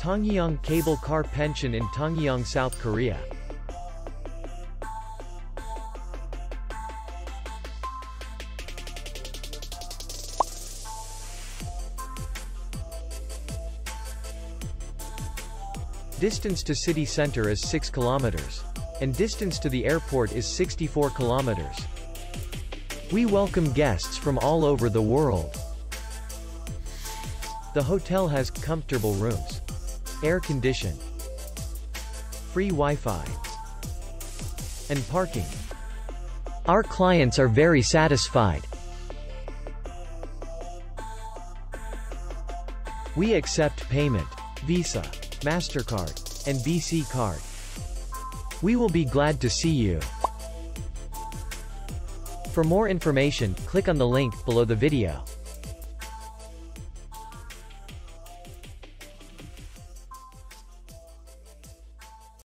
Tongyeong Cable Car Pension in Tongyeong, South Korea. Distance to city center is 6 kilometers. And distance to the airport is 64 kilometers. We welcome guests from all over the world. The hotel has comfortable rooms, air condition, free Wi-Fi, and parking. Our clients are very satisfied. We accept payment, Visa, MasterCard, and BC card. We will be glad to see you. For more information, click on the link below the video.